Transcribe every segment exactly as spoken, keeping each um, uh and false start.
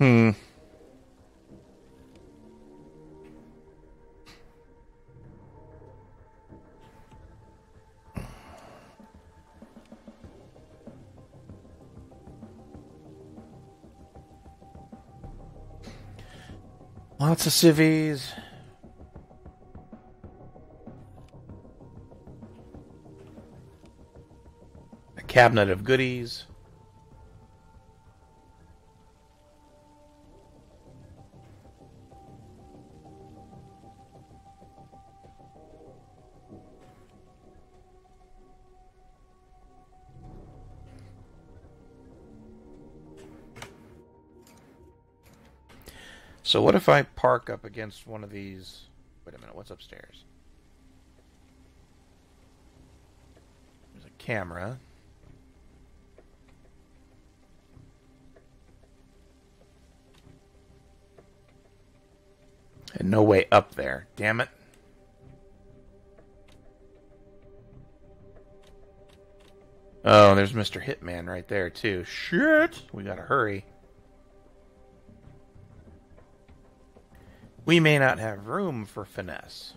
Hmm. Lots of civvies. A cabinet of goodies. So what if I park up against one of these... Wait a minute, what's upstairs? There's a camera. And no way up there. Damn it. Oh, there's Mister Hitman right there, too. Shit! We gotta hurry. We may not have room for finesse.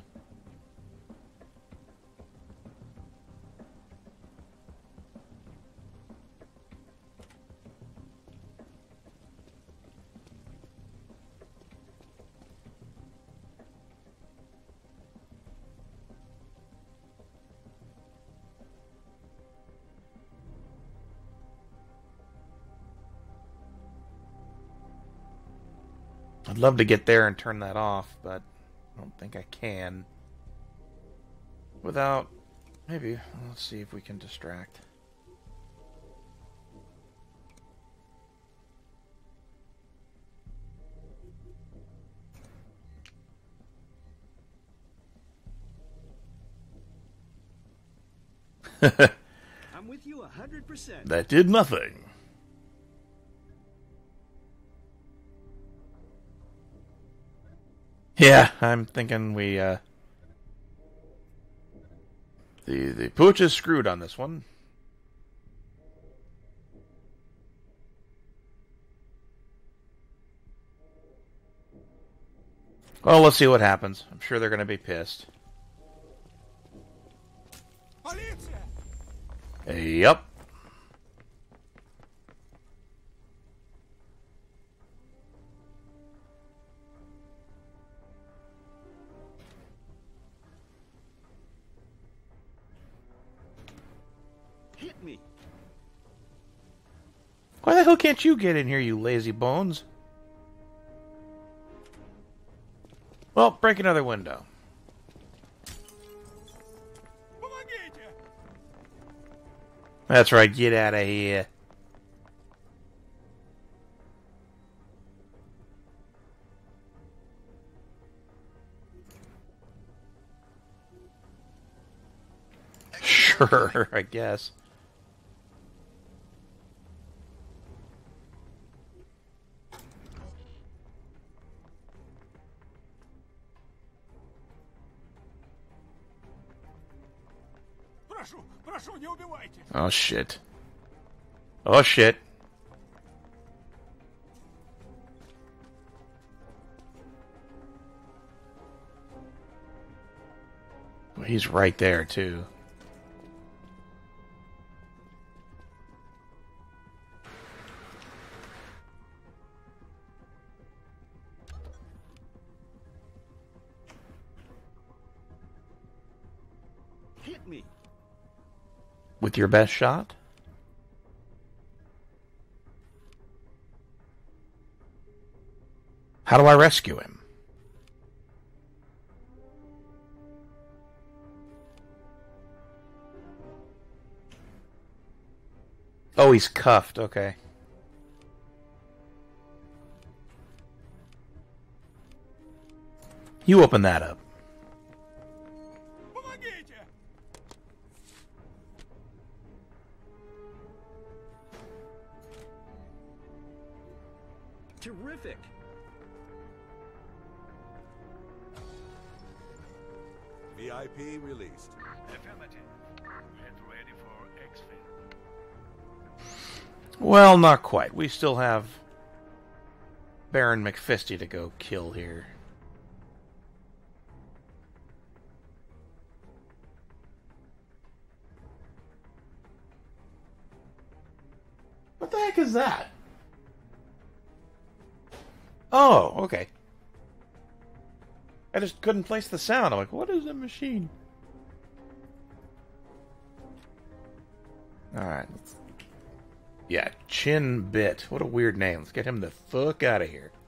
I'd love to get there and turn that off, but I don't think I can. Without... Maybe. Let's see if we can distract. I'm with you a hundred percent. That did nothing. Yeah, I'm thinking we, uh... The, the pooch is screwed on this one. Well, let's see what happens. I'm sure they're going to be pissed. Yep. Hit me. Why the hell can't you get in here, you lazy bones? Well, break another window. That's right, get out of here. Sure, I guess. Oh shit. Oh shit. Well, he's right there too. Hit me. With your best shot? How do I rescue him? Oh, he's cuffed. Okay. You open that up. Terrific. V I P released. Affirmative. Head ready for exfil. Well, not quite. We still have Baron McFisty to go kill here. What the heck is that? Oh, okay. I just couldn't place the sound. I'm like, what is a machine? Alright. Yeah, Chin Bit. What a weird name. Let's get him the fuck out of here.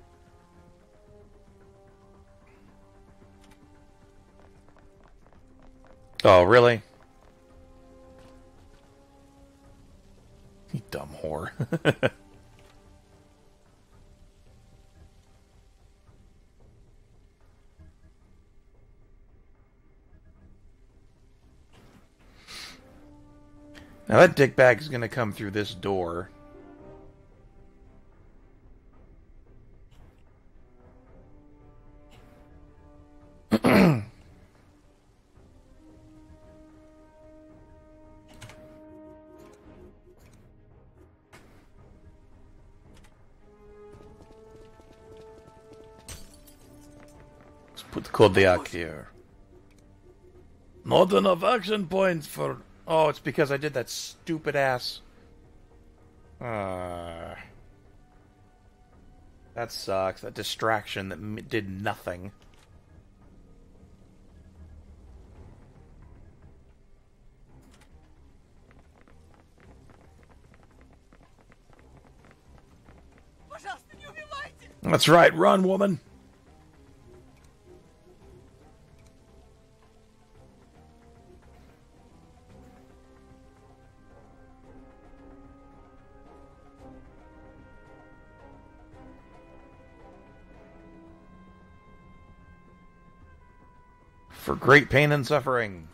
Oh, really? You dumb whore. Now that dickbag is going to come through this door. Let's put the Kodiak here. Not enough action points for... Oh, it's because I did that stupid ass. Uh, that sucks. That distraction that m did nothing. That's right. Run, woman. For great pain and suffering.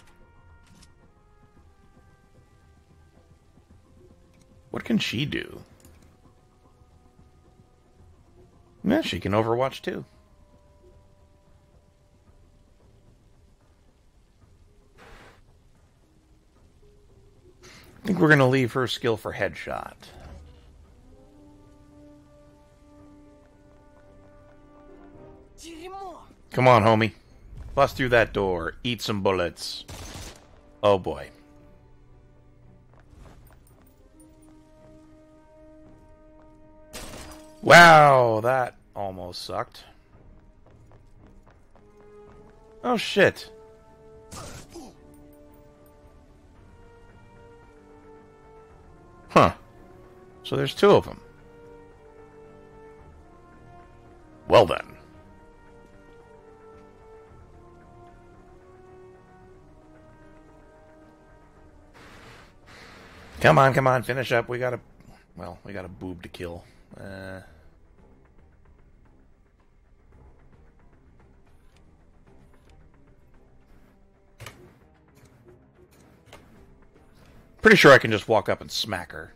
What can she do? Yeah, she can overwatch too. I think we're going to leave her skill for headshot. Come on, homie. Bust through that door. Eat some bullets. Oh, boy. Wow, that almost sucked. Oh, shit. Huh. So there's two of them. Well, then. Come on, come on, finish up. We got a... Well, we got a boob to kill. Uh... Pretty sure I can just walk up and smack her.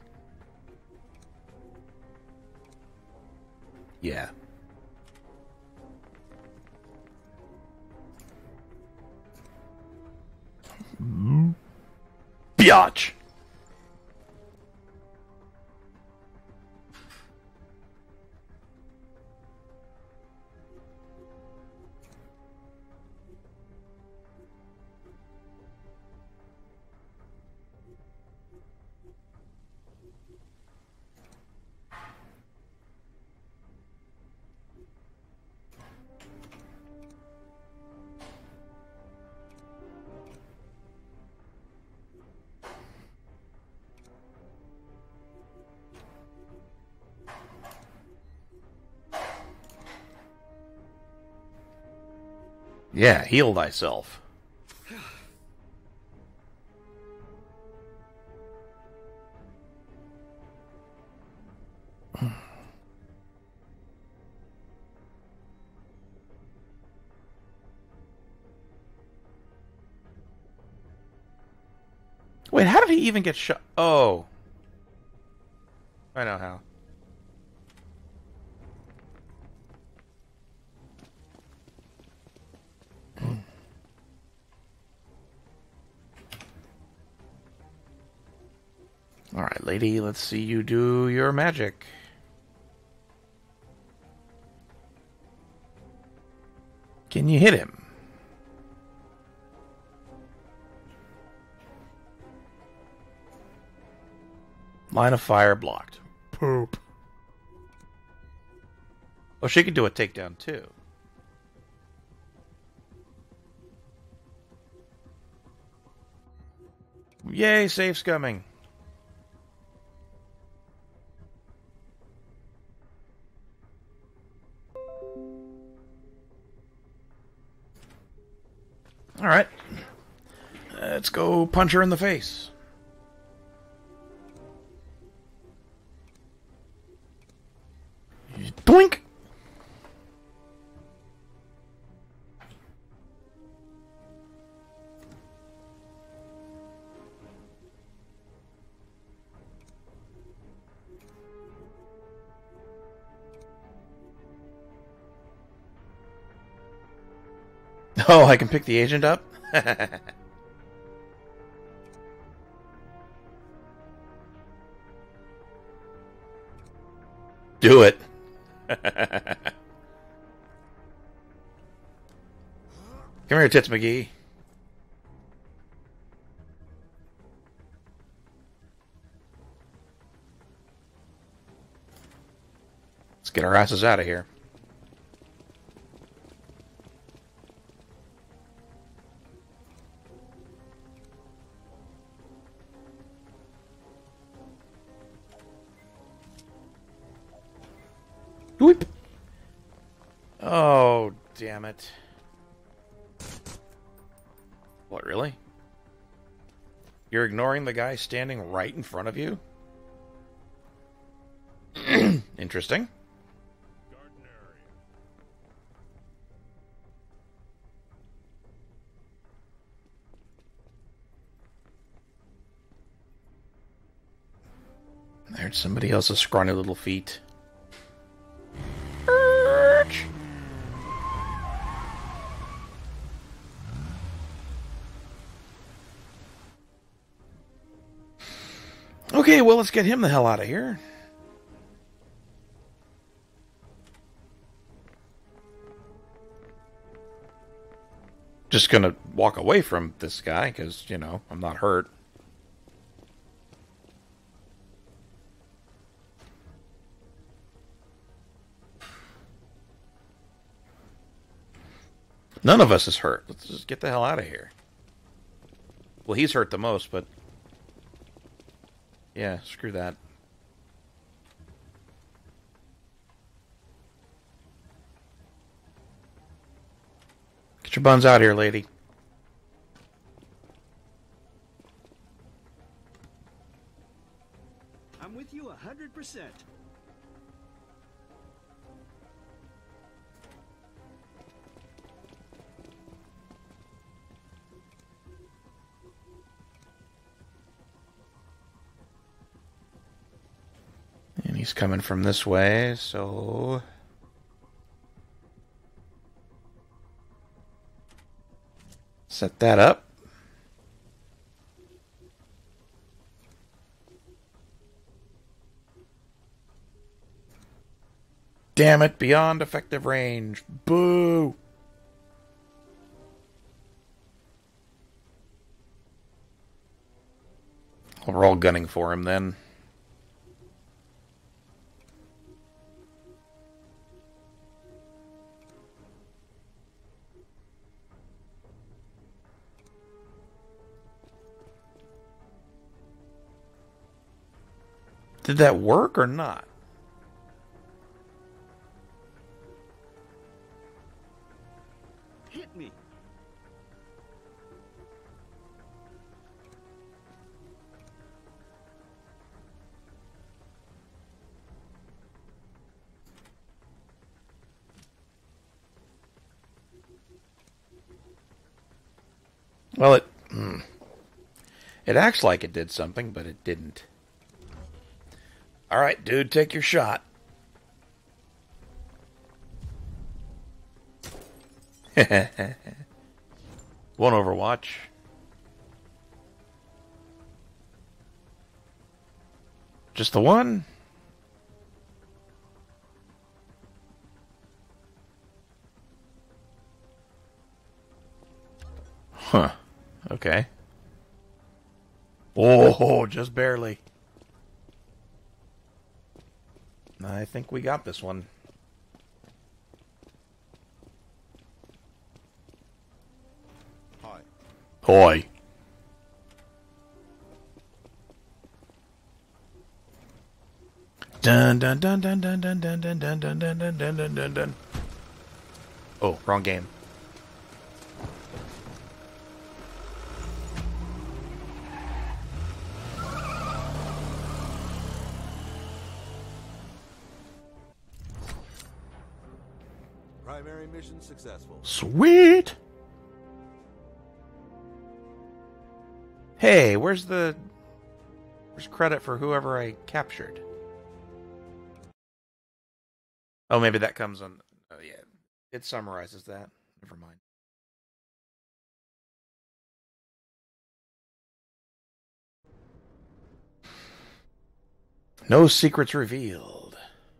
Yeah. Biatch! Yeah, heal thyself. Wait, how did he even get shot? Oh. I know how. Alright, lady, let's see you do your magic. Can you hit him? Line of fire blocked. Poop. Oh, she could do a takedown too. Yay, safe's coming. All right. Let's go punch her in the face. Doink! Oh, I can pick the agent up? Do it. Come here, Tits McGee. Let's get our asses out of here. Whoop. Oh, damn it. What, really? You're ignoring the guy standing right in front of you? Interesting. There's somebody else's scrawny little feet. Okay, well, let's get him the hell out of here. Just gonna walk away from this guy, because, you know, I'm not hurt. None of us is hurt. Let's just get the hell out of here. Well, he's hurt the most, but... yeah, screw that. Get your buns out here, lady. I'm with you a hundred percent. And he's coming from this way, so... set that up. Damn it, beyond effective range. Boo! Well, we're all gunning for him then. Did that work or not? Hit me. Well, it... Mm, it acts like it did something, but it didn't. All right, dude, take your shot. One Overwatch. Just the one? Oh, just barely. I think we got this one. Hi. Hoi. Dun dun dun dun dun dun dun dun dun dun dun dun dun dun dun dun. Oh, wrong game. Primary mission successful. Sweet. Hey, where's the where's credit for whoever I captured? Oh, maybe that comes on. Oh, yeah, it summarizes that. Never mind. No secrets revealed.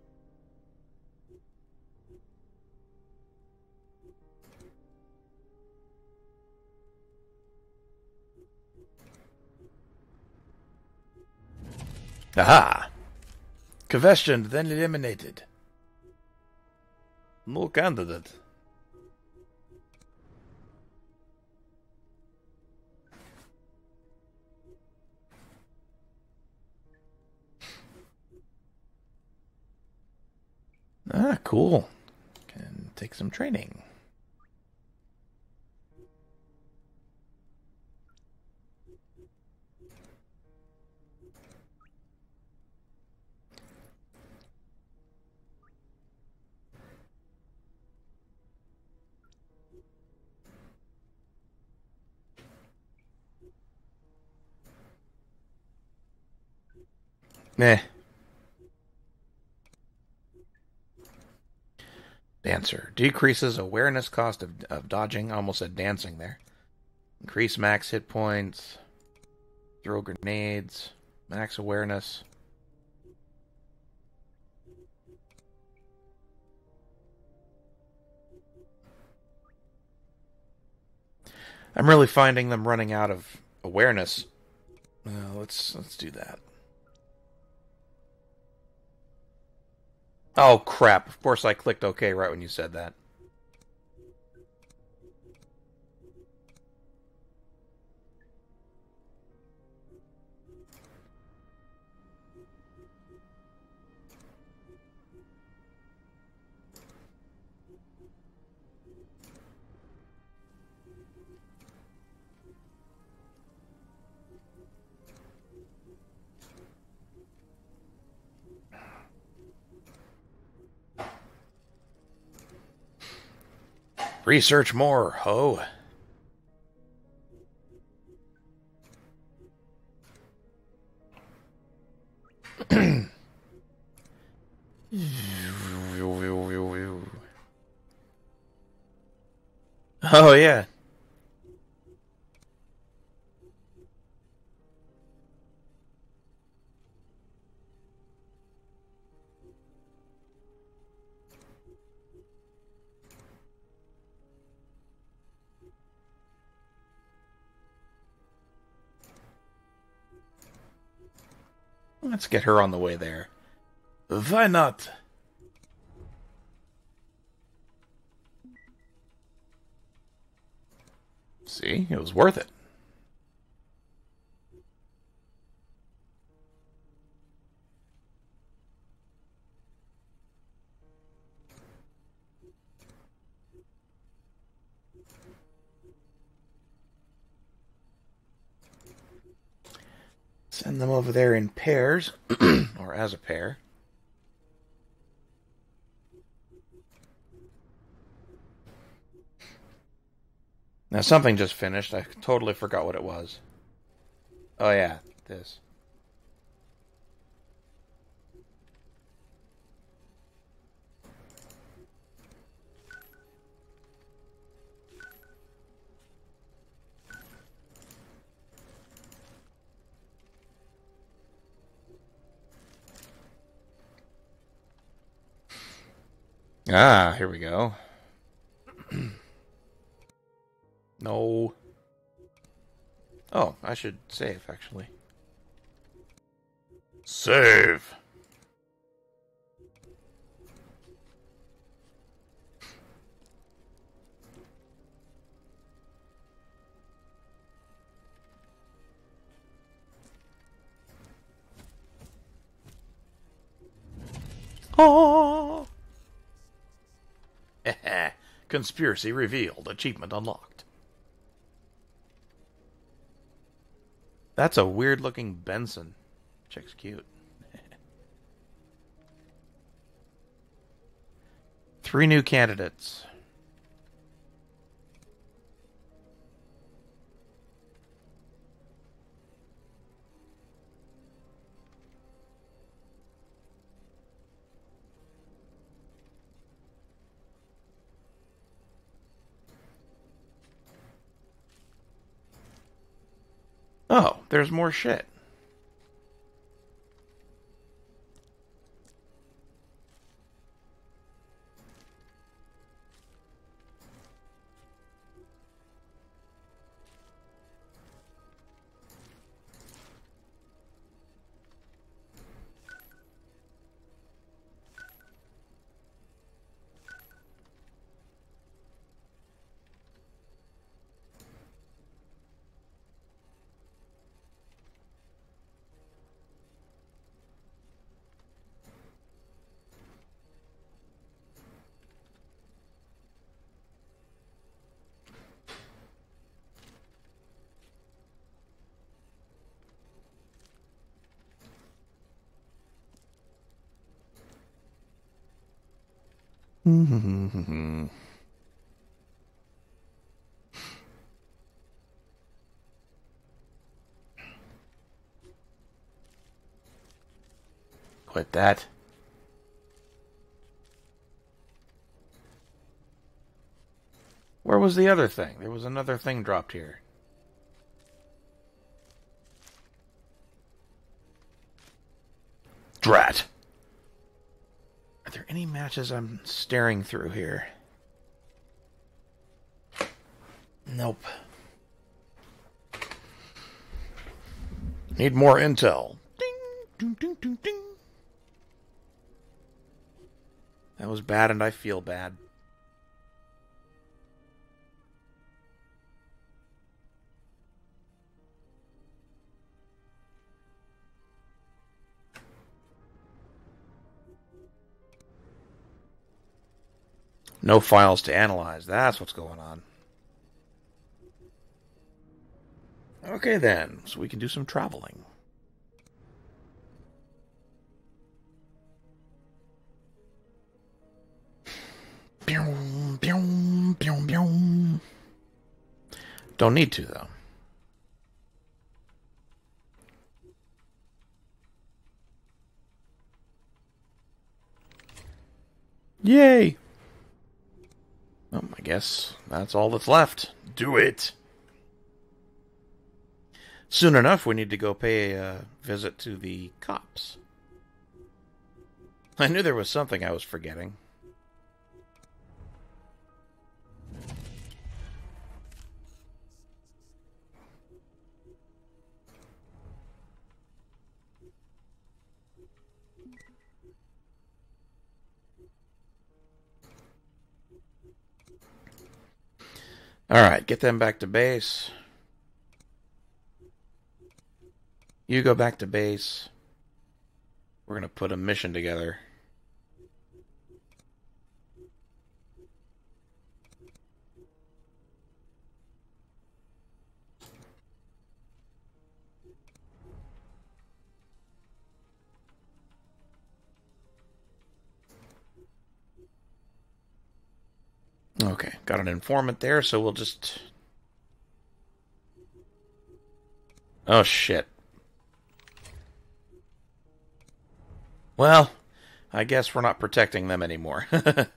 Aha! Questioned, then eliminated. No candidate. Ah, cool. Can take some training. Meh. Dancer. Decreases awareness cost of, of dodging. Almost said dancing there. Increase max hit points. Throw grenades. Max awareness. I'm really finding them running out of awareness. Uh, let's let's do that. Oh, crap. Of course I clicked OK right when you said that. Research more, ho. Oh, yeah. Let's get her on the way there. Why not? See, it was worth it. Send them over there in pairs, or as a pair. Now, something just finished. I totally forgot what it was. Oh, yeah, this. Ah, here we go. No. Oh, I should save, actually. Save. Oh. Conspiracy revealed. Achievement unlocked. That's a weird looking Benson. Chick's cute. Three new candidates. Oh, there's more shit. Quit that. Where was the other thing? There was another thing dropped here. Drat. Are there any matches I'm staring through here? Nope. Need more intel. Ding, ding, ding, ding, ding. That was bad and I feel bad. No files to analyze. That's what's going on. Okay then, so we can do some traveling. Don't need to, though. Yay! Oh, I guess that's all that's left. Do it! Soon enough, we need to go pay a visit to the cops. I knew there was something I was forgetting. Alright, get them back to base. You go back to base. We're going to put a mission together. Okay, got an informant there, so we'll just... Oh, shit. Well, I guess we're not protecting them anymore.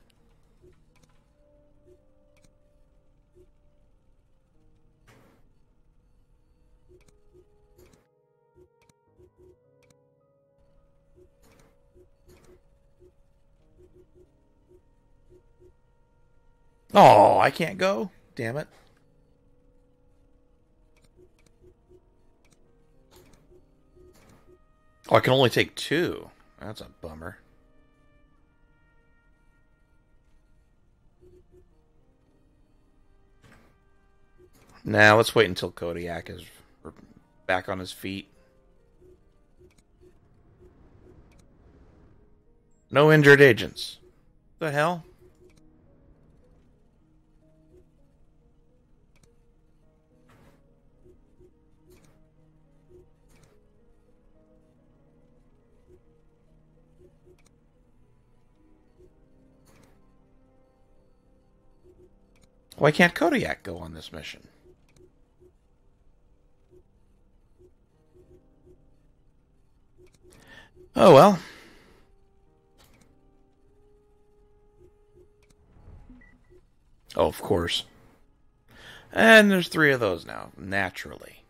Oh, I can't go? Damn it. Oh, I can only take two. That's a bummer. Now, let's wait until Kodiak is back on his feet. No injured agents. The hell? Why can't Kodiak go on this mission? Oh well. Oh, of course. And there's three of those now, naturally.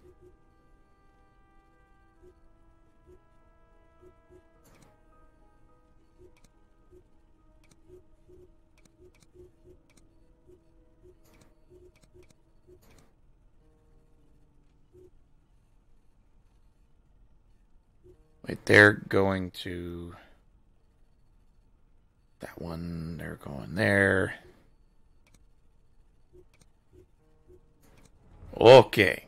Wait, they're going to... That one, they're going there. Okay.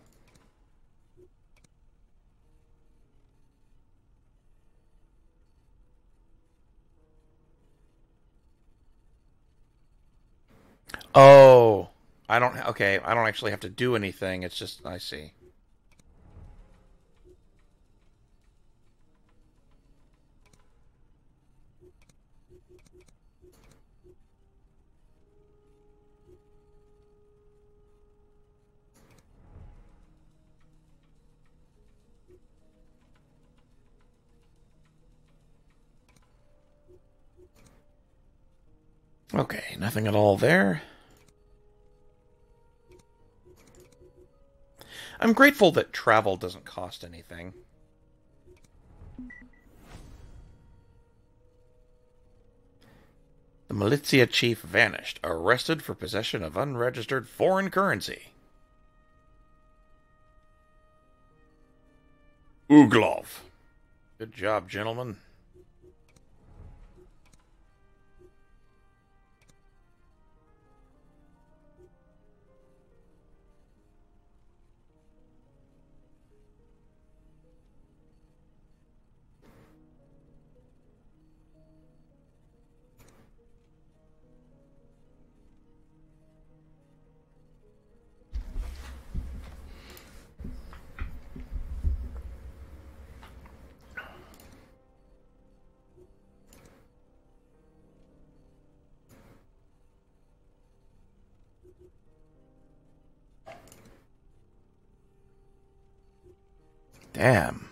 Oh, I don't, okay, I don't actually have to do anything, it's just, I see. Okay, nothing at all there. I'm grateful that travel doesn't cost anything. The militia chief vanished, arrested for possession of unregistered foreign currency. Uglov. Good job, gentlemen. Damn.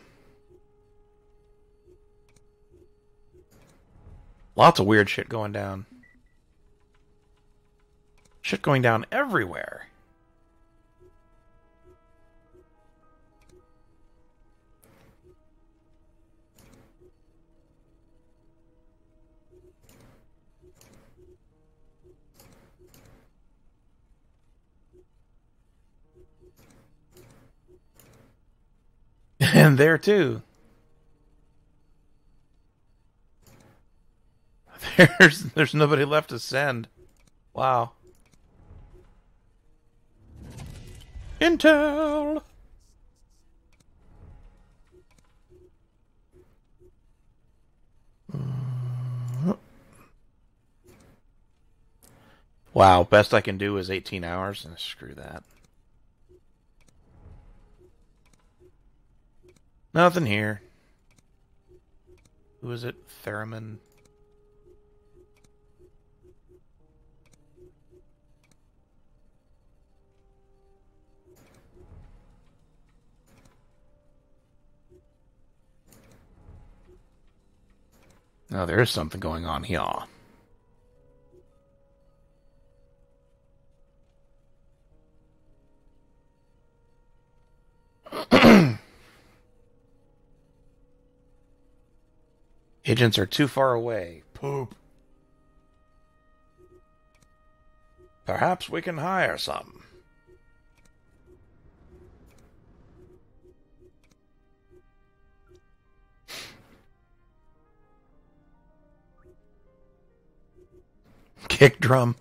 Lots of weird shit going down. Shit going down everywhere. And there too. There's there's nobody left to send. Wow. Intel. Wow, best I can do is eighteen hours. And screw that. Nothing here. Who is it? Theremin? No, there is something going on here. Agents are too far away. Poop. Perhaps we can hire some. kick drum.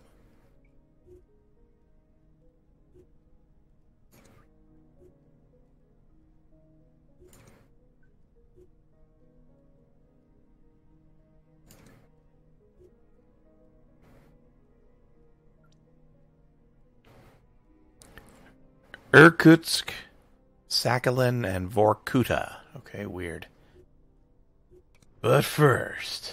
Irkutsk, Sakhalin, and Vorkuta. Okay, weird. But first...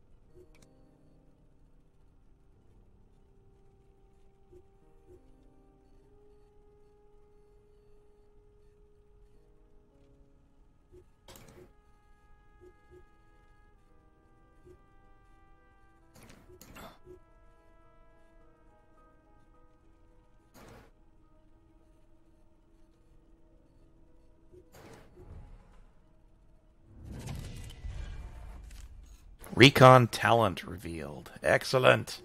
Recon talent revealed. Excellent.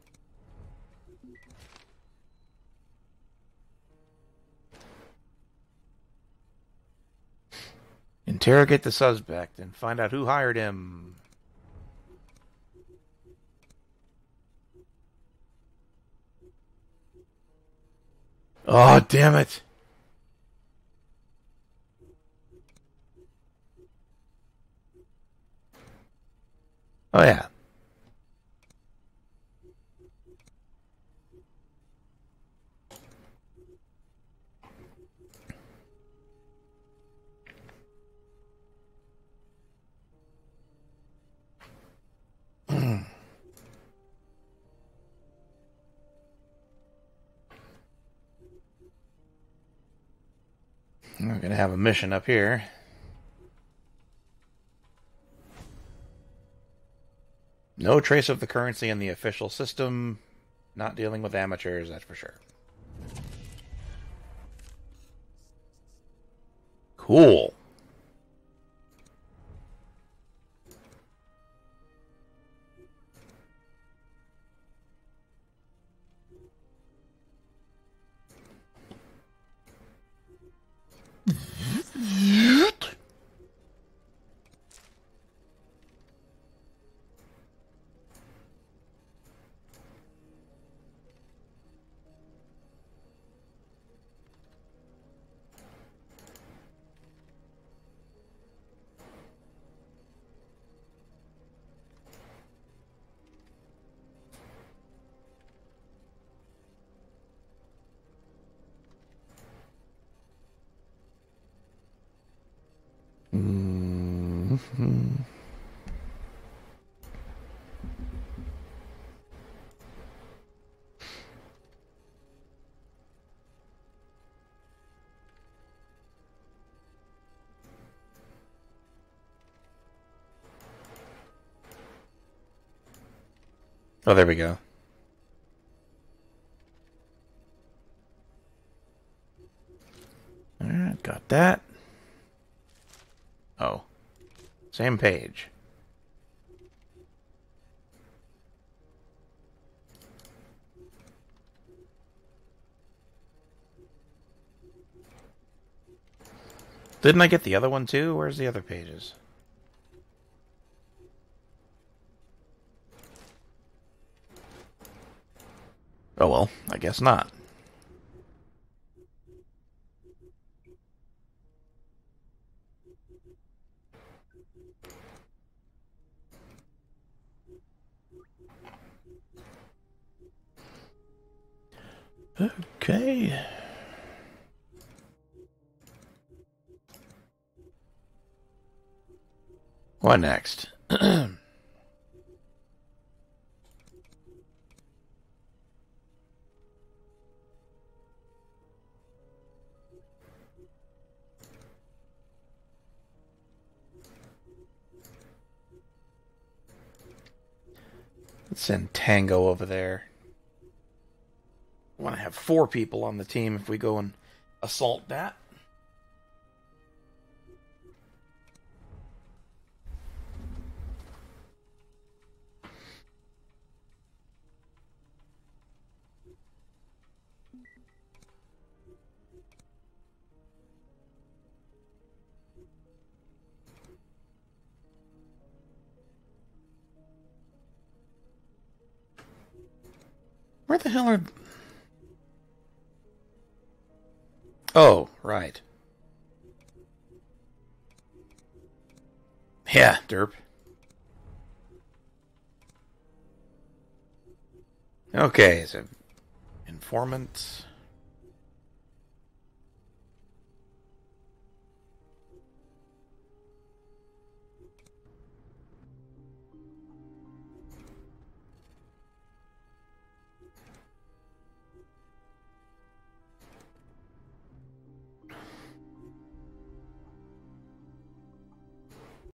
Interrogate the suspect and find out who hired him. Oh, damn it. Oh, yeah. We're going to have a mission up here. No trace of the currency in the official system. Not dealing with amateurs, that's for sure. Cool. Mm-hmm. Oh, there we go. Alright, got that. Oh. Same page. Didn't I get the other one too? Where's the other pages? Oh well, I guess not. Okay. What next? Let's send Tango over there. I want to have four people on the team if we go and assault that. Where the hell are... Oh, right. Yeah, derp. Okay, so... Informants...